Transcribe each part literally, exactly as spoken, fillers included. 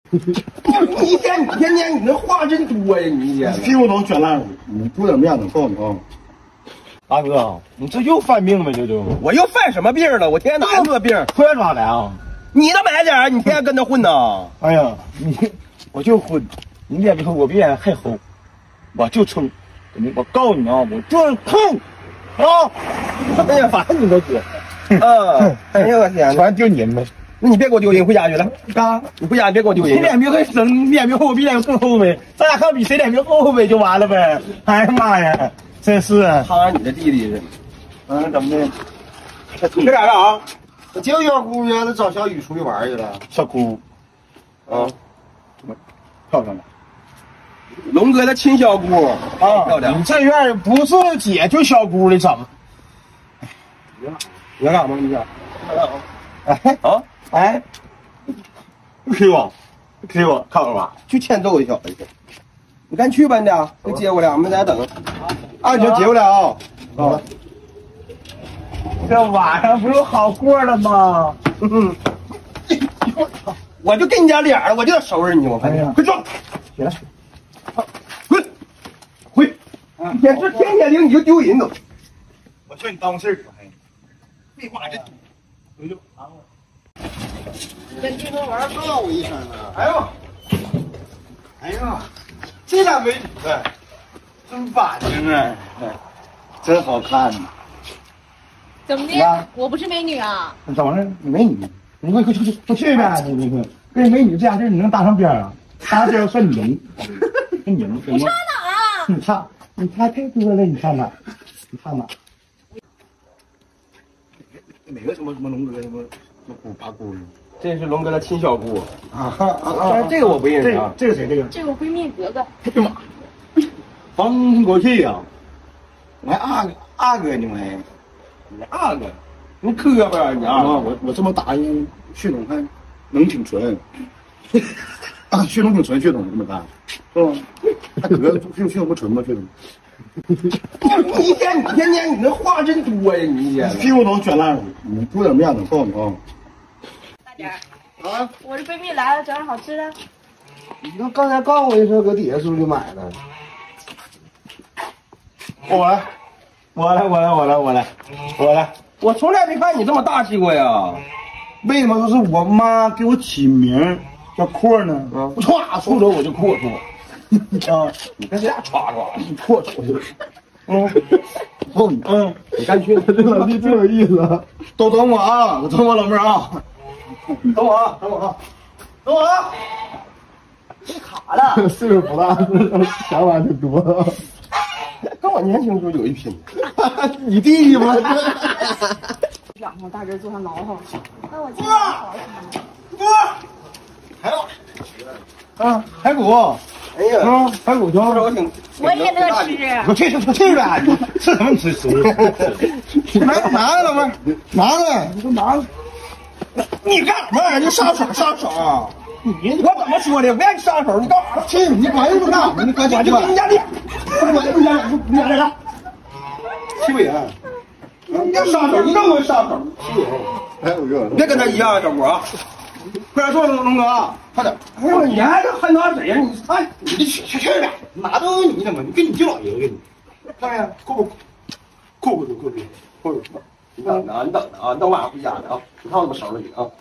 你一天你天天你那话真多呀！你一天屁股都卷烂了，你注点面子，告诉你啊。大哥，你这又犯病了，这就我又犯什么病了？我天天哪个病？ 快抓来啊！ 你都买点，你天天跟他混呢？ 哎呀，你我就混，你脸皮厚，我比脸还厚，我就蹭，我告诉你啊，我就是蹭啊！哎呀，反正你都说， 嗯，哎呀我天， 全丢你们。 那你别给我丢人，回家去了。 啊， 你回家你别给我丢人。 你脸皮还深，脸皮厚，我比脸更厚呗。咱俩看比谁脸皮厚呗，就完了呗。哎呀妈呀，真是。 他你的弟弟是， 嗯，怎么的？ 这俩干啥？ 我就要姑爷，他找小雨出去玩去了。 小姑， 啊， 漂亮吗？ 龙哥的亲小姑啊， 漂亮。 你这院不是姐就小姑的，怎么？ 你要干啥吗？你想？ 哎啊？ 哎，给我，给我看看吧。 去欠揍一小子去。你赶紧去吧，你俩就接过来，我们在这等。 啊，你就接过来啊。啊。这晚上不是好过了吗？ 嗯。我就给你点脸了，我就要收拾你，我看你。快坐， 起来， 滚，回。天这天天领你就丢人都。 我说你当事儿。 废话这多。 回去啊。 跟这个玩意儿告我一声啊！ 哎呦，哎呀，这俩美女的，真板正啊，真好看呢。 怎么的？我不是美女啊？ 怎么了？美女？你快快去去快去呗！你你跟美女这样式，你能搭上边啊？搭上边算你赢，你赢。 我差哪儿啊？ 你差，你差太多了，你看哪？你看哪？哪个什么什么龙哥什么什么姑八姑呢？ 这是龙哥的亲小姑啊啊啊！ 但是这个我不认识啊。 这个谁？这个？ 这个我闺蜜格格。 哎呀妈！翻过去呀！我还二哥二哥呢，我还。 你二哥，你磕巴你二哥， 我我这么打人，血统还能挺纯，啊，血统挺纯，血统这么大，是吧？他哥血血统不纯吗？血统？ 你一天你天天你那话真多呀！你一天屁股都卷烂了，你注点面子，告诉你啊。 大点儿啊！我这闺蜜来了，整点好吃的。 你刚刚才告诉我一声，搁底下是不是就买了？ 我来，我来，我来，我来，我来，我来。 我从来没看你这么大气过呀！ 为什么说是我妈给我起名叫阔呢？ 嗯， 我歘出手我就阔出，啊， 你跟谁俩歘歘？ 你阔出去。嗯，哦，嗯， 你赶紧去， 这老弟真有意思。都等我啊，等我老妹儿啊，等我啊，等我啊，等我啊。 这卡了。 岁数不大，想法挺多。 跟我年轻时候有一拼。 你弟弟吗？ 两头大人坐上牢上。那我今天好不，还有啊，排骨。 哎呀， 啊，排骨条。 我挺， 我也乐吃。 我去去去呗，你吃什么吃吃？拿拿来了吗？拿来，你说拿来。你干什么？你上手上手！你我怎么说的？我让你上手，你干啥？ 去，你管用不干？你赶紧我就给你家脸， 我就给你家脸，你家脸。欺负人！ 你要上手，你更会上手。 哎，我说， 别跟他一样，小伙啊！ 快点坐，龙龙哥，快点！ 哎呦，你还是喊他谁呀？你看， 你这去去去呗，哪都有你的嘛！你跟你舅老爷子跟你，看见扣不扣不住扣不住扣不住。 你等着啊，你等着啊，等晚上回家的啊！你看我怎么收拾你啊！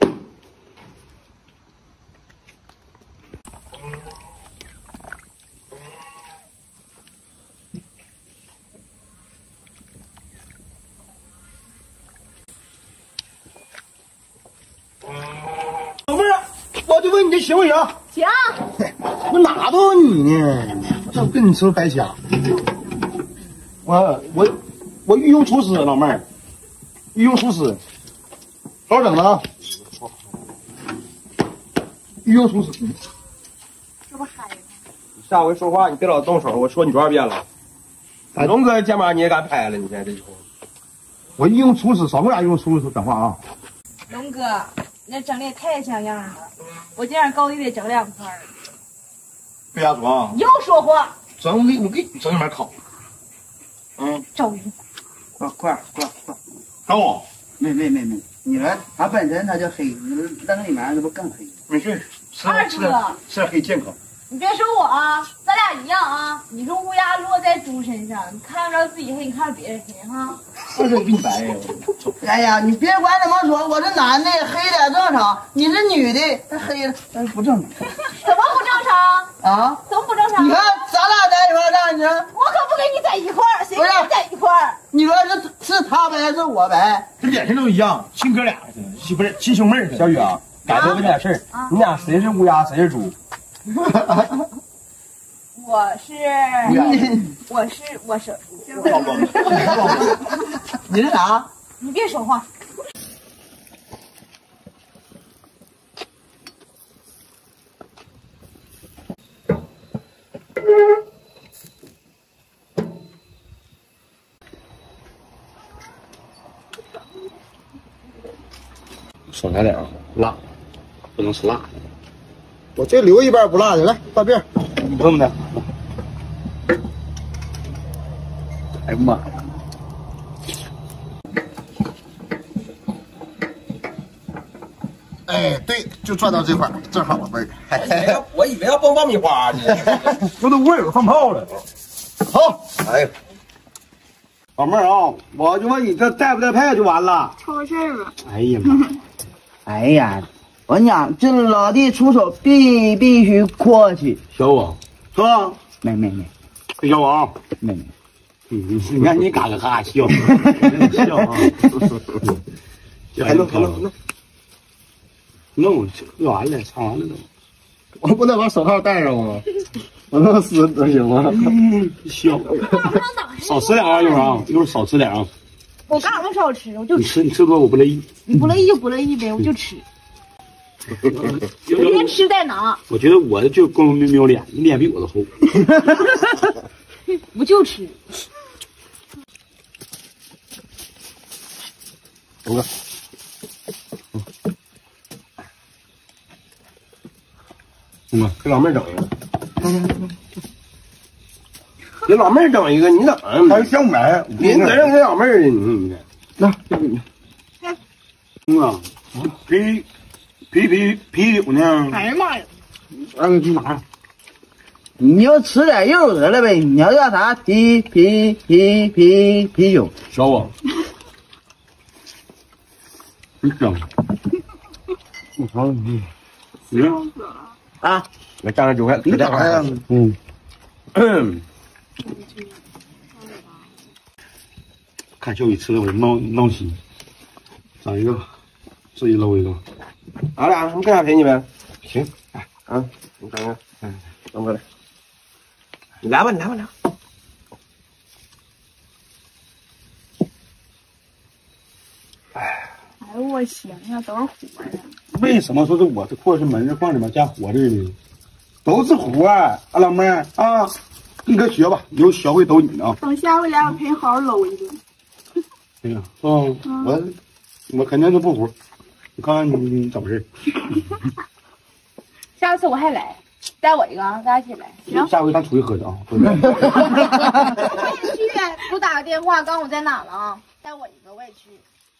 老妹儿，我就问你这行不行？ 行。 我哪都有你呢？这跟你吃白瞎。我我我御用厨师，老妹儿，御用厨师，好好整着啊！御用厨师， 这不嗨吗？ 下回说话你别老动手，我说你多少遍了？龙哥肩膀你也敢拍了？你看这以后， 我御用厨师，少跟我俩御用厨师讲话啊！ 龙哥，你那整的也太像样了，我今晚高低得整两块儿。 别瞎说啊！ 你又说话。 整我给我给你整点烤。嗯， 周瑜， 快快快快！ 找我？ 没没没没，你来，他本身他就黑，你扔里面这不更黑？ 没事， 二哥， 吃很健康。 你别说我啊，咱俩一样啊。你说乌鸦落在猪身上，你看不着自己黑，你看别人黑哈。 我这比你白呀！ 哎呀，你别管怎么说，我是男的，黑点正常；你是女的，那黑了那不正常。 怎么不正常啊？ 怎么不正常？ 你看咱俩在一块儿干，你说我可不跟你在一块儿，谁跟你在一块儿？ 你说是是他白是我白？ 这脸上都一样，亲哥俩似的，亲不是亲兄妹似的。 小雨啊，敢问问点事儿，你俩谁是乌鸦，谁是猪？ 我是，我是我是， 你是啥？ 你别说话。 少来点啊，辣，不能吃辣。 我这留一半不辣的，来大辫。 你碰的？哎呀妈呀！ 哎，对，就转到这块儿，正好味儿。 我以为要蹦爆米花呢。 这都味儿放炮了。 好， 哎呀，老妹儿啊，我就问你这带不带配就完了。 出事儿了。 哎呀妈！ 哎呀，我跟你讲，这老弟出手必必须阔气， 小王是吧？ 没没没小王， 没没。 嗯，你看你嘎嘎嘎笑，笑啊！ 还能还能能。 弄喝完了，唱完了都。 我不能把手套戴上吗？我弄撕能行吗？ 笑，少吃点啊，一会儿啊，一会儿少吃点啊。 我干啥不少吃？我就你吃，你吃多我不乐意。 你不乐意就不乐意呗，我就吃。我先吃再拿。 我觉得我就光明瞄脸，你脸比我都厚。 我就吃。 东哥，东哥，给老妹儿整一个。给老妹儿整一个，你整还香白， 你责任给老妹儿的，你那这个你，嗯啊，啤啤啤啤酒呢？ 哎呀妈呀！ 二个去拿。 你就吃点肉得了呗，你要叫啥？啤啤啤啤啤酒。 小我， 你整。我操你！行啊， 来蘸上韭菜， 你咋呀？ 嗯。 嗯。 看小雨吃的我闹闹心，整一个吧，自己搂一个。 俺俩，你干啥陪你呗？ 行， 哎啊，你整个，嗯，整过来。你来吧，你来吧，来吧。 哎呦我行呀，都是活的。 为什么说是我这或者是门上放里面加活的呢？都是活儿，啊老妹儿啊，你可学吧，以后学会都你啊。 等下回俩我陪好好搂一顿。 对呀，是吧？我我肯定是不服，你看看你你怎么事？ 下次我还来，带我一个啊，咱俩一起来。行。 下回咱出去喝去啊。 我也去，给我打个电话，告诉我在哪了啊，带我一个，我也去。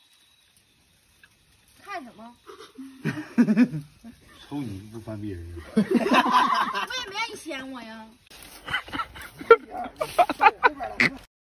看什么？ 瞅你不翻别人。 我也没让你牵我呀。